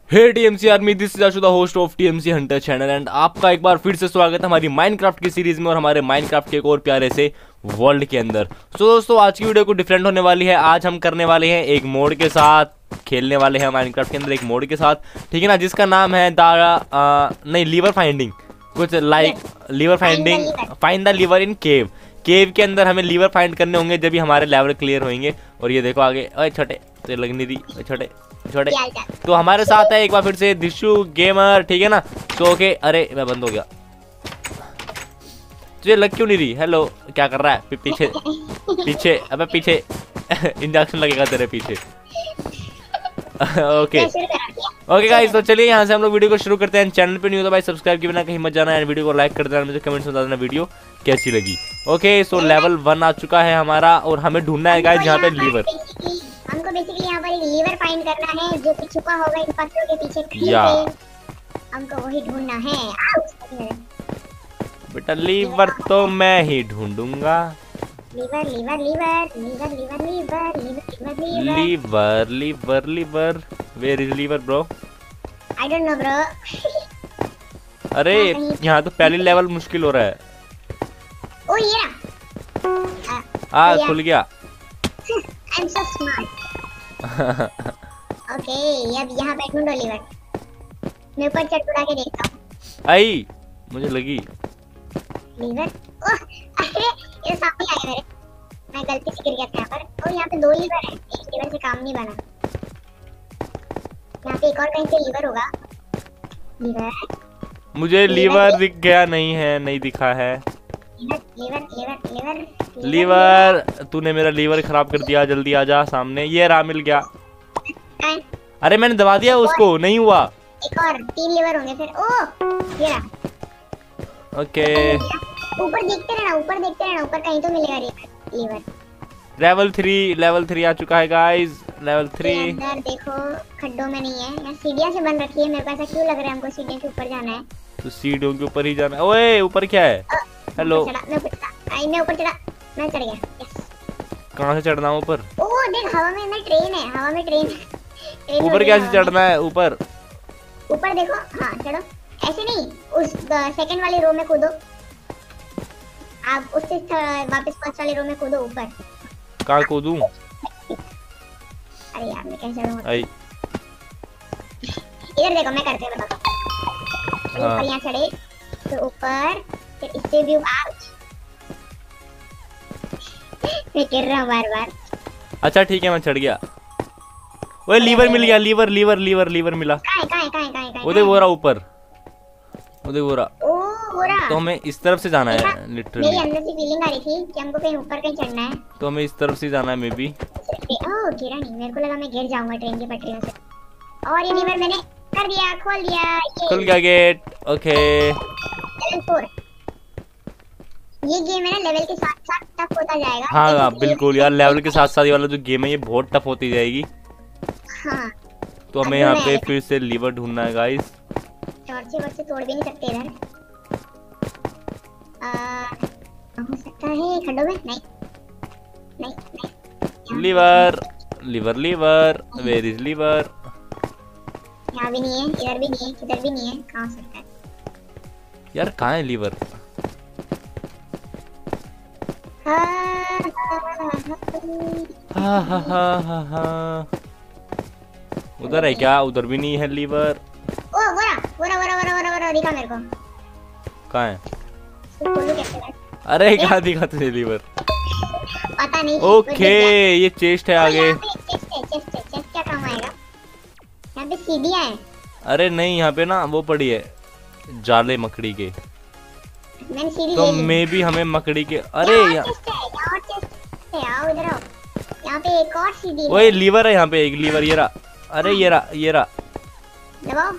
Hey TMC army, this is Ashu the host of TMC hunter channel and आपका एक बार फिर से स्वागत है हमारी माइनक्राफ्ट की सीरीज में और हमारे माइनक्राफ्ट के एक और प्यारे से वर्ल्ड के अंदर। तो दोस्तों आज की वीडियो को डिफरेंट होने वाली है। आज हम करने वाले हैं एक मोड के साथ, खेलने वाले हैं माइनक्राफ्ट के अंदर एक मोड के साथ, ठीक है ना, जिसका नाम है नहीं लीवर फाइंडिंग, कुछ like lever finding, find the lever in cave. Cave के अंदर हमें लीवर फाइंड करने होंगे जब भी हमारे लेवल क्लियर होंगे। और ये देखो आगे, अरे छोटे तो लग नहीं रही, छोटे छोटे। तो हमारे साथ है एक बार फिर से दिशु गेमर, ठीक है ना। तो ओके, अरे मैं बंद हो गया, तुझे लग क्यों नहीं रही? हेलो, क्या कर रहा है? पीछे पीछे, अबे पीछे इंजेक्शन लगेगा तेरे पीछे। ओके ओके गाइस, तो चलिए यहाँ से हम लोग वीडियो को शुरू करते हैं। चैनल पे नहीं हो तो भाई सब्सक्राइब के बिना कहीं मत जाना है, वीडियो को लाइक कर देना, मुझे कमेंट्स में बता देना वीडियो कैसी लगी। ओके, सो लेवल 1 आ चुका है हमारा और हमें ढूंढना है गाइस यहाँ पे लीवर। हमको बेसिकली यहाँ पर एक लीवर फाइंड करना है जो कि छुपा होगा इन पत्थरों के पीछे। या हमको वही ढूंढना है। बेटा लीवर तो मैं ही ढूंढूंगा। Lever lever lever lever lever lever lever lever lever lever, where is lever bro? I don't know bro. अरे यहाँ तो पहली लेवल मुश्किल हो रहा है। ओ ये खुल गया। I am so smart. Okay, अब यहाँ पे ढूंढो लीवर। मैं ऊपर चढ़ के देखता हूँ। आई मुझे लगी लीवर। ओह अरे ये सामने आ गया मेरे, मैं गलती से गिर गया था यहाँ पर। और यहाँ पे 2 लीवर है, एक लीवर से काम नहीं बना। यहाँ पे एक और कहीं पे लीवर होगा। लीवर, मुझे लीवर दिख गया नहीं है, नहीं दिखा है। लीवर लीवर लीवर लीवर, तूने मेरा लीवर खराब कर दिया, जल्दी आजा सामने। ये रहा, मिल गया। अरे मैंने दबा दिया उसको, नहीं हुआ। एक और 3 लीवर होंगे फिर। ओह ये रहा। ओके, ऊपर देखते रहना, ऊपर देखते रहना, ऊपर कहीं तो मिलेगा लीवर। लेवल 3 आ चुका है गाइस। लेवल 3 अंदर देखो, खड्डों में नहीं है, यहाँ सीढ़ियाँ से बन रखी है। मेरे को ऐसा क्यों लग रहा है हमको सीढ़ियों के ऊपर जाना है। तो सीढ़ियों के ऊपर ही जाना है। ओए ऊपर क्या है? हेलो, मैं ऊपर चढ़ा, मैं चढ़ गया। यस। कहाँ से चढ़ना है ऊपर? ओह देख, हवा में ट्रेन है, हवा में ट्रेन। ऊपर कैसे चढ़ना है? ऊपर ऊपर देखो, हाँ चढ़ो। ऐसे नहीं, उस सेकंड वाली रो में कूदो। आप उससे वापस फर्स्ट वाली रो में कूदो ऊपर। कहाँ कूदूं? अरे यार मैं कैसे चढ़ूंगा? आई इधर देखो, मैं करके बताता हूँ। ऊपर यहाँ चढ़े तो ऊपर, फिर इससे भी आउट। मैं गिर रहा हूँ बार-बार। अच्छा ठीक है, मैं चढ़ गया। ओए लीवर मिल गया, लीवर लीवर लीवर लीवर मिला। कहाँ? उधर वो रहा ऊपर, उधर वो रहा। ओह वो रहा। तो हमें इस तरफ से जाना है लिटरली। मेरी अंदर से फीलिंग आ रही थी कि हमको कहीं ऊपर कहीं चढ़ना है। तो हमें इस तरफ से जाना है मे बी। ओह गिरा नहीं, मेरे को लगा मैं गिर जाऊंगा ट्रेन की पटरियों से। और ये लीवर मैंने कर दिया, खोल दिया। खुल गया गेट। Okay, level 4। ये गेम है ना, लेवल के साथ साथ टफ होता जाएगा। हाँ बिल्कुल यार, लेवल के साथ साथ ये वाला जो गेम है ये बहुत टफ होती जाएगी। हाँ, तो हमें यहाँ पे फिर से लीवर ढूंढना है गाइस। टॉर्च से तोड़ भी नहीं सकते इधर। हो सकता है खड्डों में? नहीं। Lever lever lever, where is lever? यहाँ भी नहीं है, इधर भी नहीं है, किधर भी नहीं है। कहाँ हो सकता है यार? कहाँ है लीवर? उधर है क्या? उधर भी नहीं है लीवर। ओ वो दिखा मेरे को। कहाँ है? खोलूं कैसे? अरे कहाँ दिखा तुझे लीवर? पता नहीं। ओके, ये चेस्ट है आगे। चेस्ट क्या काम आएगा? यहाँ पे सीढ़ियाँ हैं। अरे नहीं, यहाँ पे ना वो पड़ी है जाले मकड़ी के। मैंने सीढ़ी तो ले ली। मे भी हमें मकड़ी के। अरे यहाँ आओ इधर आओ। यहाँ पे एक और सीढ़ी है। ओए लीवर है यहाँ पे, एक लीवर। ये रहा। अरे ये रहा। दबाओ।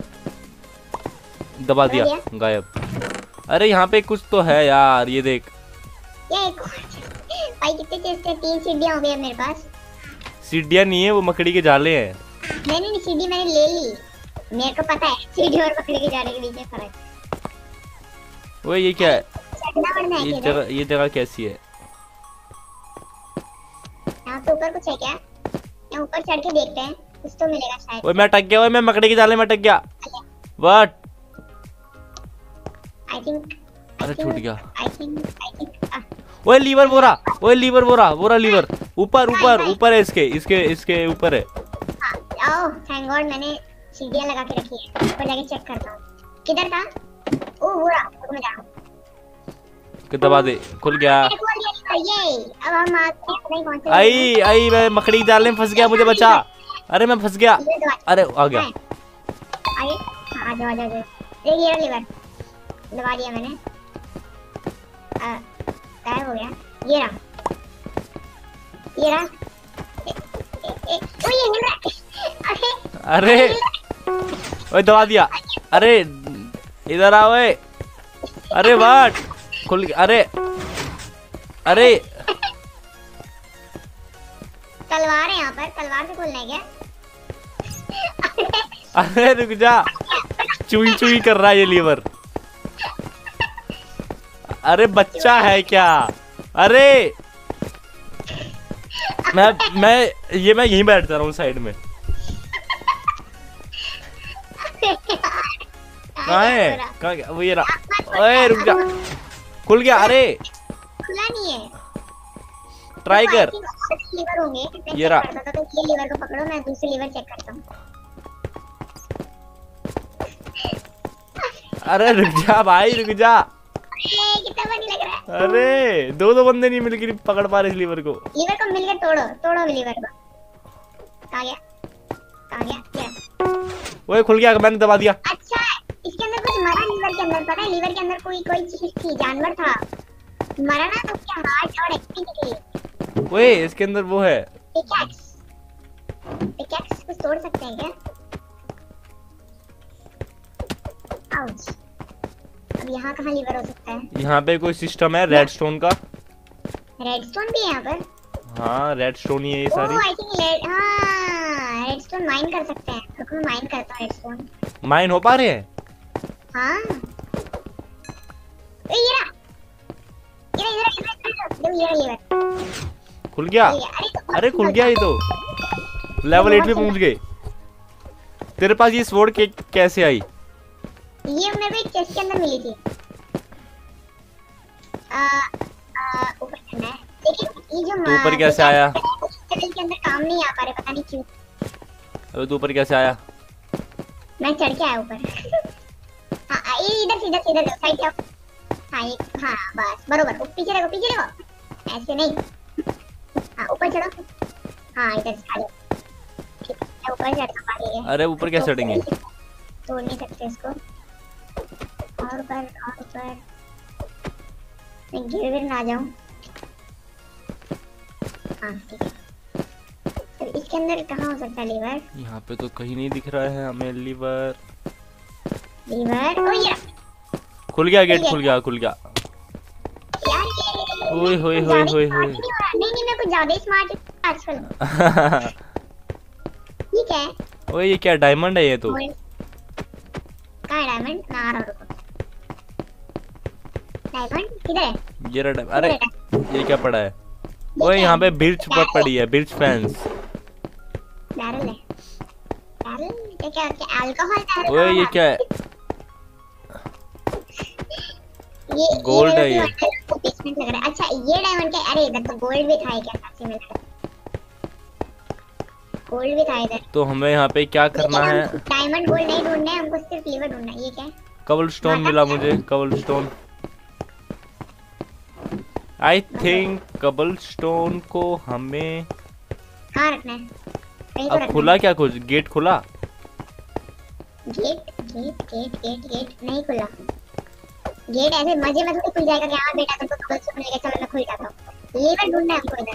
दबा दिया, गायब। अरे यहाँ पे कुछ तो है यार, ये देख। ये एक भाई कितने चेस्ट है? 3 सीढ़ियाँ हो गई मेरे पास। सीढ़ियाँ नहीं है, वो मकड़ी के जाले हैं। नहीं सीढ़ी मैंने ले ली, मेरे को पता है सीढ़ी और मकड़ी के जाले के बीच में फर्क। वो ये क्या है? है ये जगह कैसी है? यहाँ पे ऊपर कुछ है क्या? यहाँ ऊपर चढ़ के देखते हैं। कुछ तो मिलेगा शायद। ओए मैं अटक गया, ओए मैं मकड़ी के जाले में अटक गया। व्हाट? आई थिंक अरे छूट गया। आई थिंक ओए लीवर बोरा, ओए लीवर बोरा, बोरा लीवर ऊपर ऊपर ऊपर है, इसके इसके इसके ऊपर है। आओ थैंक गॉड मैंने सीढ़ियां लगा के रखी है, ऊपर जाके चेक करता हूं किधर था। ओ वो रहा, रुक मैं जा रहा हूं। कि दबा दे, खुल गया। मैंने खोल दिया ये। अब हम आते हैं नहीं पहुंचे। आई आई मैं मकड़ी के जाले में फंस गया, मुझे बचा। अरे मैं फंस गया। अरे आ गया। आगे आ जाओ आ जाओ। ये लीवर दबा दिया मैंने। गायब हो गया। ये रहा ये रहा। ओ ये हिल रहा। अरे ओए दबा दिया। अरे इधर आओ। ओए अरे व्हाट? खुल गया। अरे अरे तलवार है यहाँ पर, तलवार से खोलना है क्या? अरे रुक जा, चुई चुई कर रहा है ये लीवर। अरे बच्चा है क्या? अरे मैं यहीं बैठ जा रहा हूँ साइड में। कहाँ है? कहाँ गया? वो ये रहा। ओए रुक जा, खुल गया। अरे खुला नहीं है। ट्राई कर। लीवर होंगे। ये रहा। तो ये लीवर को पकड़ो, मैं दूसरी लीवर चेक करता हूँ। अरे रुक जा भाई, रुक जा। कितना बड़ी लग रहा है। अरे दो बंदे नहीं मिलकर पकड़ पा रहे इस लीवर को। लीवर को मिलकर तोड़ो, तोड़ो लीवर को। कहाँ गया? कहाँ गया? क्या? ओए खुल गया, मैंने दबा दिया। अच्छा इसके अंदर कुछ मरा, लीवर के अंदर पता है? लीवर के अंदर कोई चीज थी, जानवर था मरा ना, तो उसके हार्ट और एक्टिंग निकली। ओए इसके अंदर वो है पिकैक्स। पिकैक्स को तोड़ सकते हैं क्या? आउच। अब यहाँ कहाँ लीवर हो सकता है? यहाँ पे कोई सिस्टम है रेडस्टोन का। रेडस्टोन भी है यहाँ पर? हाँ रेडस्टोन ही है ये सारी। आई थिंक हाँ रेडस्टोन माइन कर सकते हैं। रुको मैं माइन करता हूँ रेडस्टोन। माइन हो पा रहे हैं? हाँ ये रहा। ये लीवर खुल गया। अरे खुल गया ये तो। लेवल 8 पे पहुंच गए। तेरे पास ये स्वॉर्ड कैसे आई? ये मेरे को एक चेस्ट के अंदर मिली थी। ऊपर करना है लेकिन ये जो तो ऊपर कैसे आया? के अंदर काम नहीं आ पा रहे, पता नहीं क्यों। अबे तू ऊपर कैसे आया? मैं चढ़ के आया ऊपर। हाँ ये इधर सीधा सीधा साइड जाओ। हाँ ये हाँ बस बरोबर। पीछे देखो पीछे देखो, ऐसे नहीं। हाँ ऊपर चढ़ो। हाँ इधर से आ जाओ। ठीक है ऊपर चढ़ना पड़ेगा। अरे ऊपर कैसे चढ़ेंगे? तोड़ नहीं सकते इसको। और ऊपर और ऊपर। मैं गिर ना जाऊं। हाँ ठीक है। तो इसके अंदर कहाँ हो सकता है लीवर? यहाँ पे तो कहीं नहीं दिख रहा है हमें लीवर। लीवर ओ ये खुल गया, गेट खुल गया, खुल गया। यार ओए होए होए होए होए। नहीं मैं कुछ ज्यादा स्मार्ट हूं आजकल। ये क्या है? ओए ये क्या डायमंड है ये तो? कहाँ है डायमंड? ना आ रहा रुको। डायमंड किधर है? ये रहा। अरे ये क्या पड़ा है? ओए यहाँ पे बिर्च पर पड़ी है, बिर्च फैंस। बैरल है। बैरल ये क्या अल्कोहल बैरल? ओए ये क्या है? ये गोल्ड है ये। बेसमेंट लग रहा है। अच्छा ये डायमंड क्या? अरे इधर तो गोल्ड भी था क्या? साथ में गोल्ड भी था इधर। तो हमें यहाँ पे क्या करना है? डायमंड गोल्ड नहीं ढूंढना है हमको, सिर्फ लीवर ढूंढना है। ये क्या है? कबलस्टोन मिला मुझे, कबलस्टोन। आई थिंक कबलस्टोन को हमें कहाँ रखना है? कहीं तो अब खुला क्या? कुछ गेट खुला? Gate gate gate gate gate नहीं खुला। गेट ऐसे मजे में थोड़ी खुल जाएगा कि हाँ बेटा तुमको कबलस्टोन लेके चलो मैं खुल जाता हूँ। लीवर ढूंढना है हमको इधर।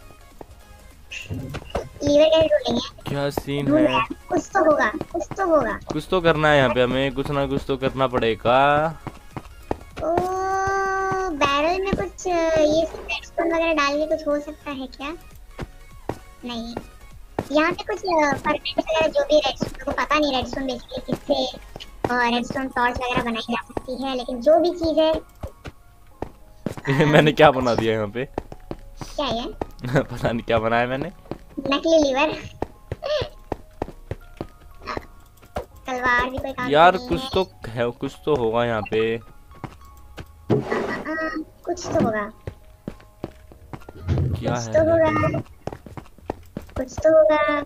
लीवर कैसे ढूंढेंगे? क्या सीन है? कुछ तो होगा, कुछ तो होगा। कुछ तो करना है यहाँ पे हमें, कुछ ना कुछ तो करना पड़ेगा। ओ बैरल में कुछ ये रेडस्टोन वगैरह डाल के कुछ हो सकता है क्या? नहीं यहाँ पे कुछ फर्नेस वगैरह जो भी रेडस्टोन को पता नहीं रेडस्टोन बेसिकली किससे रेडस्टोन टॉर्च वगैरह बनाई जा सकती है, लेकिन जो भी चीज है। ये मैंने क्या बना दिया यहाँ पे? क्या है? पता नहीं क्या बनाया मैंने। नकली लीवर। तलवार भी कोई काम यार नहीं कुछ है। तो है, कुछ तो होगा यहाँ पे। कुछ तो होगा, क्या कुछ है तो होगा, लेकिन? कुछ तो होगा।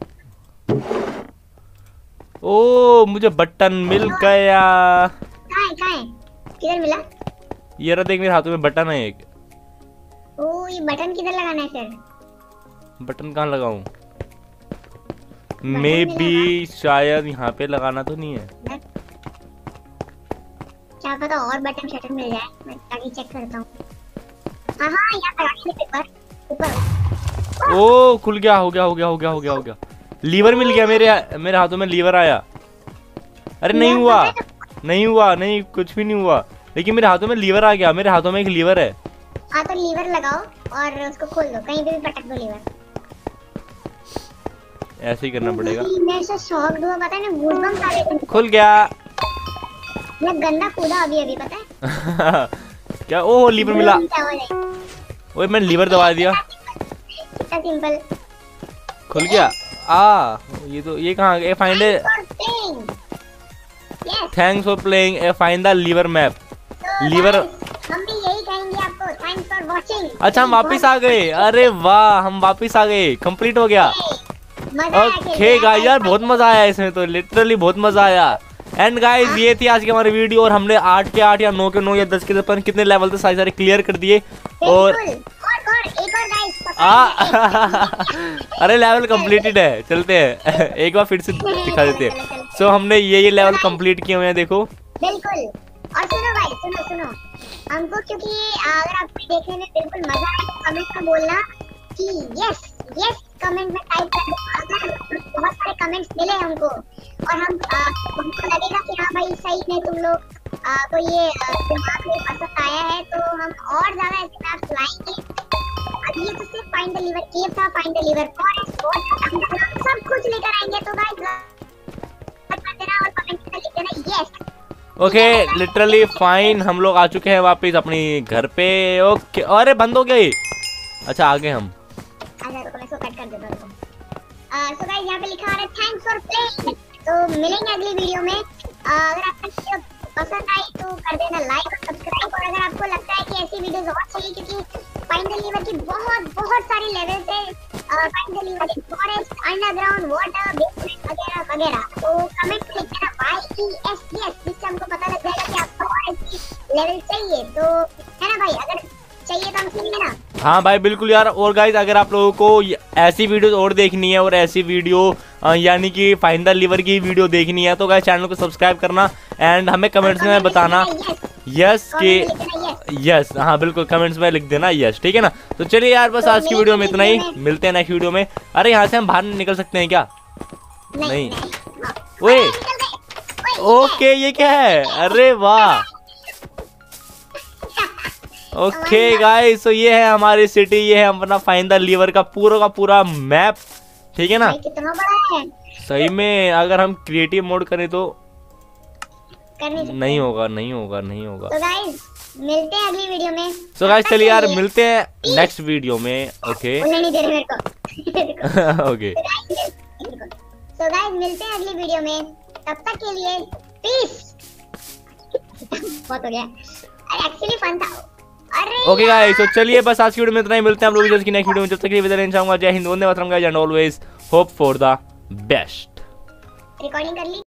ओ मुझे बटन मिल गया। कहाँ है, कहाँ है, किधर मिला? ये रहा देख, मेरे हाथों में बटन है एक। ओ ये बटन किधर लगाना है फिर? बटन कहाँ लगाऊं? बटन मे में बी शायद यहाँ पे लगाना तो नहीं है। क्या पता और बटन शटन मिल जाए, मैं ताकि चेक करता हूँ। हाँ हाँ यहाँ लगाने के ऊपर ऊपर। ओ खुल गया, हो गया हो गया हो गया हो गया हो गया। लीवर मिल गया, मेरे हाथों में लीवर आया। अरे नहीं हुआ, नहीं हुआ, नहीं कुछ भी नहीं हुआ, लेकिन मेरे हाथों में लीवर आ गया। मेरे हाथों में एक लीवर है। हाँ तो लीवर लगाओ और उसको खोल दो, कहीं पे भी पटक दो लीवर। ऐसे ही करना पड़ेगा। मैं ऐसा शॉक्ड हुआ, पता है ना, गूज़बम्स आ गए थे। खुल गया। मैं गंदा कूदा अभी अभी, पता है? क्या? ओह लीवर मिला। क्या हो जाए? ओए मैंने लीवर दबा दिया। कितना सिंपल। खुल गया। ये तो, ये कहाँ गए? Find a, thanks for playing a find the lever map. Lever, हम भी यही कहेंगे आपको, थैंक्स फॉर वाचिंग। अच्छा हम वापस आ गए। अरे वाह, हम वापस आ गए, कंप्लीट हो गया। ओके गाइस, यार बहुत मजा आया इसमें तो, लिटरली बहुत मजा आया। एंड गाइस ये थी आज की हमारी वीडियो, और हमने 8 के 8 या 9 के 9 या 10 के 10 कितने लेवल थे सारे क्लियर कर दिए। और एक और गाइस, अरे लेवल कंप्लीटेड है, चलते हैं एक बार फिर से दिखा देते हैं। सो हमने ये लेवल कंप्लीट किए हुए हैं, देखो। बिल्कुल। और सुनो भाई, सुनो हमको, क्योंकि अगर आपको देखने में बिल्कुल मजा आए तो कमेंट में बोलना कि यस यस, कमेंट में टाइप कर दो। अगर बहुत सारे कमेंट्स मिले हमको और हमको लगेगा कि हाँ भाई सही में तुम लोग को ये दिमाग में पसंद आया है, तो हम और ज्यादा ऐसे मैप्स लाएंगे। अब ये तो सिर्फ फाइंड द लीवर केव था, फाइंड द लीवर फॉरेस्ट, सब कुछ लेकर आएंगे। तो गाइस कर देना और कमेंट में लिख देना यस। ओके लिटरली फाइन, हम लोग आ चुके हैं वापस अपनी घर पे। ओके, अरे बंद हो गई। अच्छा आ गए हम। अच्छा रुको, मैं इसको कट कर देता हूँ। सो गाइस यहाँ पे लिखा आ रहा है थैंक्स फॉर प्लेइंग। तो मिलेंगे अगली वीडियो में। अगर आपको वीडियो पसंद आई तो कर देना लाइक और सब्सक्राइब। और अगर आपको लगता है कि ऐसी वीडियोस और चाहिए, क्योंकि फाइंड द लीवर की बहुत सारे लेवल्स है, find the lever in forest, underground, water, basement वगैरह वगैरह, तो कमेंट में लिख देना YES, जिससे हमको पता लग जाएगा कि आपको और ऐसी लेवल चाहिए। तो है ना भाई, अगर चाहिए तो हम सुनेंगे ना। हाँ भाई बिल्कुल यार। और गाइस अगर आप लोगों को ऐसी वीडियोस और देखनी है, और ऐसी वीडियो यानी कि फाइंड द लीवर की वीडियो देखनी है, तो गाइस चैनल को सब्सक्राइब करना एंड हमें कमेंट्स में बताना यस कि यस। हाँ बिल्कुल, कमेंट्स में लिख देना यस, ठीक है ना। तो चलिए यार, बस आज की वीडियो में इतना ही, मिलते हैं नेक्स्ट वीडियो में। अरे यहाँ से हम बाहर निकल सकते हैं क्या? नहीं। ओए ओके, ये क्या है? अरे वाह। ओके गाइस, तो ये है हमारी सिटी, ये है अपना फाइंड द लीवर का पूरा मैप, ठीक है ना। कितना बड़ा है सही में, अगर हम क्रिएटिव मोड करें तो नहीं होगा। तो गाइस मिलते हैं अगली वीडियो में। सो गाइस चलिए यार, मिलते हैं नेक्स्ट वीडियो में। ओके नहीं दे रहे मेरे को। ओके सो गाइस मिलते हैं अगली वीडियो में, तब तक के लिए पीस। बहुत हो गया, अरे एक्चुअली फन था। ओके गाइस, तो चलिए बस आज की वीडियो में इतना ही, मिलते हैं हम लोग नेक्स्ट वीडियो में। जब तक के लिए विदा लेना चाहूंगा। जय हिंद, वंदे मातरम guys, and always hope for the best. Recording कर ली।